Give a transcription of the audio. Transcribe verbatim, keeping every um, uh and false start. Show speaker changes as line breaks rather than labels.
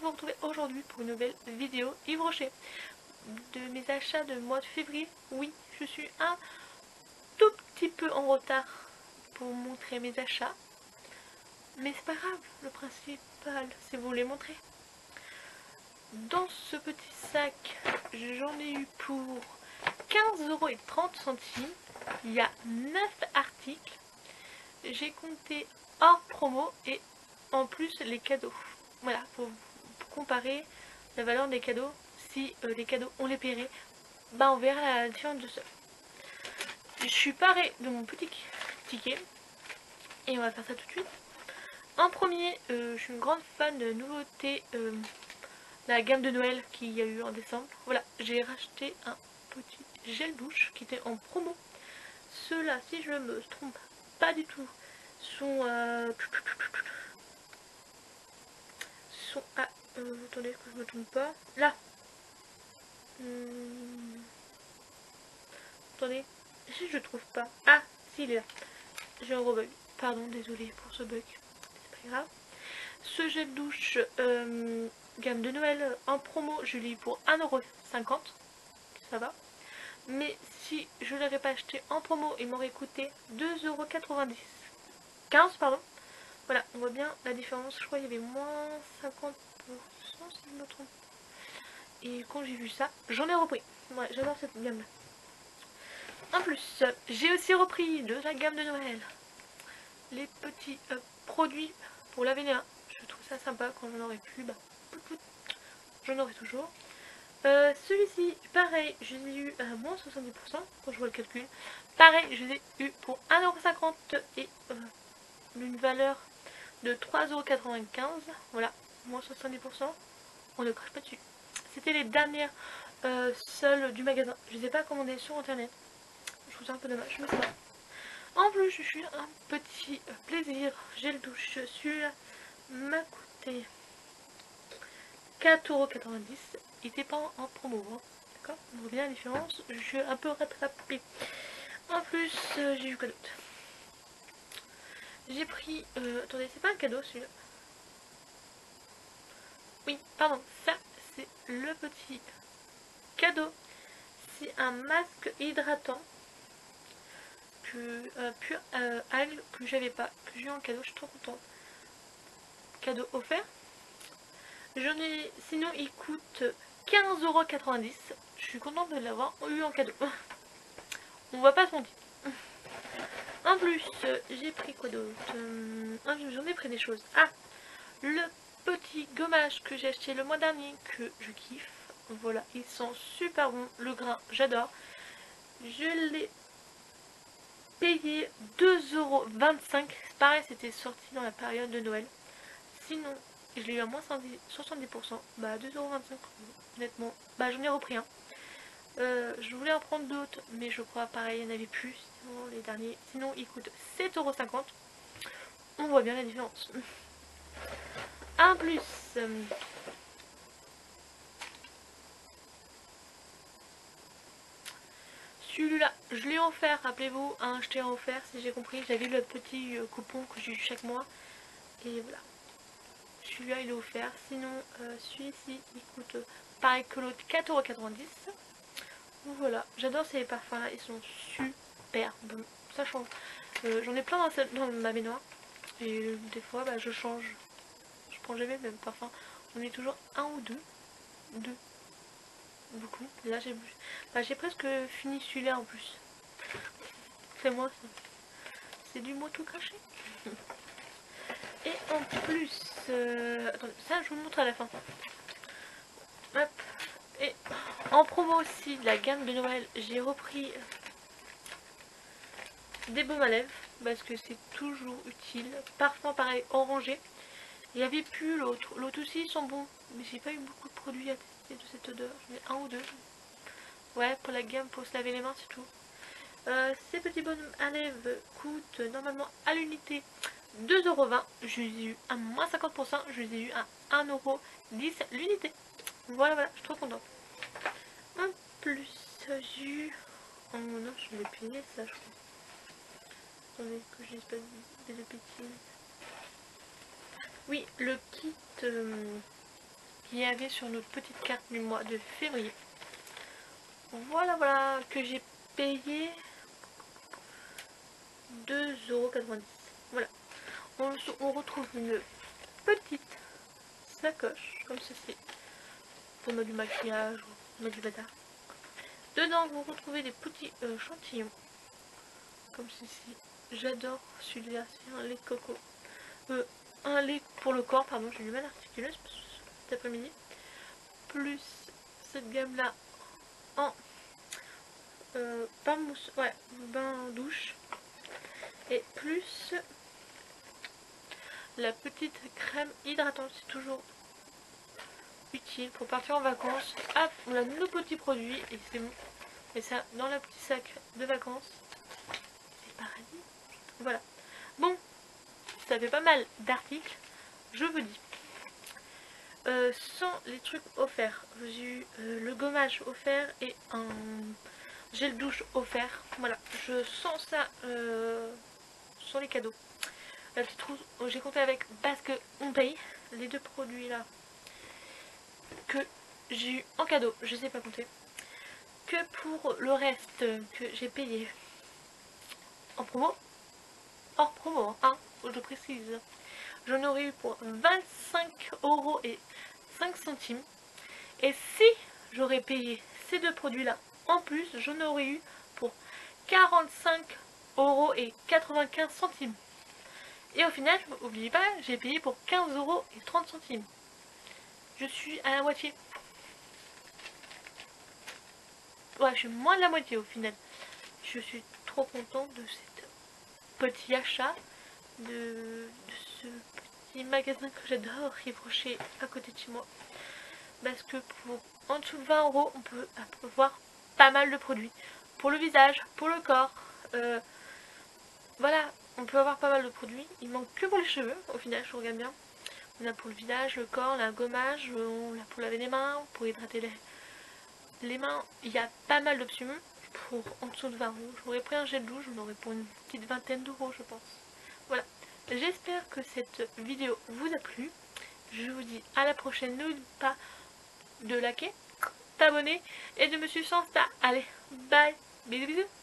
vous retrouver aujourd'hui pour une nouvelle vidéo Yves Rocher. De mes achats de mois de février, oui, je suis un tout petit peu en retard pour montrer mes achats. Mais c'est pas grave, le principal c'est vous les montrer. Dans ce petit sac, j'en ai eu pour quinze euros trente. Il y a neuf articles. J'ai compté hors promo et en plus les cadeaux. Voilà, pour comparer la valeur des cadeaux. Si euh, les cadeaux on les paierait, bah on verra la différence de ça. Je suis parée de mon petit ticket et on va faire ça tout de suite. En premier, euh, je suis une grande fan de nouveautés, euh, la gamme de Noël qu'il y a eu en décembre. Voilà, j'ai racheté un petit gel douche qui était en promo. Ceux-là, si je me trompe pas du tout, sont euh, sont à euh, attendez que je me trompe pas là. Hum, attendez, si je trouve pas, ah si il est là, j'ai un gros bug, pardon, désolé pour ce bug, c'est pas grave. Ce gel douche euh, gamme de Noël en promo, je l'ai eu pour un euro cinquante, ça va. Mais si je l'avais pas acheté en promo, il m'aurait coûté deux euros quatre-vingt-dix, quinze pardon. Voilà, on voit bien la différence, je crois qu'il y avait moins cinquante pour cent si je me trompe. Et quand j'ai vu ça, j'en ai repris. Ouais, j'adore cette gamme là. En plus, j'ai aussi repris de la gamme de Noël les petits euh, produits pour laver les mains. Je trouve ça sympa, quand j'en aurai plus, bah, j'en aurai toujours. Euh, Celui-ci, pareil, je les ai eu à moins soixante-dix pour cent quand je vois le calcul. Pareil, je les ai eu pour un euro cinquante et euh, une valeur de trois euros quatre-vingt-quinze. Voilà, moins soixante-dix pour cent. On ne crache pas dessus. C'était les dernières euh, seules du magasin. Je ne les ai pas commandées sur internet. Je trouve ça un peu dommage, mais ça va. En plus, je suis un petit plaisir. Gel douche. Celui-là m'a coûté quatre euros quatre-vingt-dix. Il n'était pas en promo. Hein. D'accord, on voit bien la différence. Je suis un peu rattrapée. En plus, euh, j'ai eu quoi d'autre? J'ai pris... Euh, attendez, c'est pas un cadeau celui-là. Oui, pardon. Ça, c'est le petit cadeau. C'est un masque hydratant que euh, pur euh, algue que j'avais pas, que j'ai eu en cadeau. Je suis trop contente. Cadeau offert. J'en ai... Sinon, il coûte quinze euros quatre-vingt-dix. Je suis contente de l'avoir eu en cadeau. On va pas se mentir. En plus, j'ai pris quoi d'autre? J'en ai pris des choses. Ah, le petit gommage que j'ai acheté le mois dernier, que je kiffe. Voilà, ils sont super bons. Le grain, j'adore. Je l'ai payé deux euros vingt-cinq. Pareil, c'était sorti dans la période de Noël. Sinon, je l'ai eu à moins soixante-dix pour cent. Bah, deux euros vingt-cinq. Honnêtement, bah, j'en ai repris un. Euh, je voulais en prendre d'autres, mais je crois pareil, il n'y en avait plus. Sinon, les derniers. Sinon, ils coûtent sept euros cinquante. On voit bien la différence. En plus, euh, celui-là, je l'ai offert, rappelez-vous, un je t'ai offert, si j'ai compris. J'avais le petit euh, coupon que j'ai eu chaque mois. Et voilà. Celui-là, il est offert. Sinon, euh, celui-ci, il coûte euh, pareil que l'autre, quatre euros quatre-vingt-dix. Voilà, j'adore ces parfums là, ils sont super bons, ça change. Euh, J'en ai plein dans, cette, dans ma baignoire et euh, des fois bah, je change. Je prends jamais le même parfum, j'en ai toujours un ou deux. Deux, beaucoup. Et là j'ai bah, j'ai presque fini celui-là en plus. C'est moi ça. C'est du mot tout craché. Et en plus, euh, attendez, ça je vous montre à la fin. Hop. Et en promo aussi de la gamme de Noël, j'ai repris des baumes à lèvres parce que c'est toujours utile. Parfum pareil orangé. Il n'y avait plus l'autre. L'autre aussi ils sont bons, mais j'ai pas eu beaucoup de produits à tester de cette odeur. J'en ai un ou deux. Ouais, pour la gamme pour se laver les mains c'est tout. Euh, ces petits baumes à lèvres coûtent normalement à l'unité deux euros vingt. Je les ai eu à moins cinquante pour cent. Je les ai eu à un euro dix l'unité. Voilà, voilà, je suis trop contente. En plus, j'ai eu... Oh non, je l'ai payé ça, je crois. Attendez, que je dise pas des bêtises. Oui, le kit... Euh... qu'il y avait sur notre petite carte du mois de février. Voilà, voilà, que j'ai payé deux euros quatre-vingt-dix. Voilà. On, on retrouve une petite sacoche, comme ceci, pour mettre du maquillage ou mettre du bazar. Dedans, vous retrouvez des petits euh, chantillons, comme ceci. J'adore celui-là, c'est un lait de coco. Euh, un lait pour le corps, pardon, j'ai du mal à articuler cet après-midi. Plus cette gamme-là en euh, bain mousse, ouais, bain douche. Et plus la petite crème hydratante, c'est toujours utile pour partir en vacances. Hop, on a nos petits produits et c'est bon. Et ça dans le petit sac de vacances. C'est paradis. Voilà. Bon, ça fait pas mal d'articles. Je vous dis. Euh, sans les trucs offerts. J'ai eu euh, le gommage offert et un gel douche offert. Voilà. Je sens ça euh, sur les cadeaux. La petite trousse, j'ai compté avec parce que on paye les deux produits là que j'ai eu en cadeau. Je sais pas compter. Que pour le reste que j'ai payé en promo, hors promo, hein, je précise, j'en aurais eu pour vingt-cinq euros et cinq centimes. Et si j'aurais payé ces deux produits là en plus, j'en aurais eu pour quarante-cinq euros et quatre-vingt-quinze centimes. Et au final, n'oubliez pas, j'ai payé pour quinze euros et trente centimes. Je suis à la moitié. Ouais, je suis moins de la moitié au final. Je suis trop contente de ce petit achat, de, de ce petit magasin que j'adore, qui est branché à côté de chez moi. Parce que pour en dessous de vingt euros, on peut avoir pas mal de produits. Pour le visage, pour le corps, euh, voilà, on peut avoir pas mal de produits. Il manque que pour les cheveux, au final, je regarde bien. On a pour le visage, le corps, la gommage, on a pour laver les mains, pour hydrater les, les mains. Il y a pas mal d'options pour en dessous de vingt euros. J'aurais pris un gel douche, j'en aurais pour une petite vingtaine d'euros, je pense. Voilà, j'espère que cette vidéo vous a plu. Je vous dis à la prochaine. N'oubliez pas de liker, t'abonner et de me suivre sur Insta. Allez, bye, bisous bisous.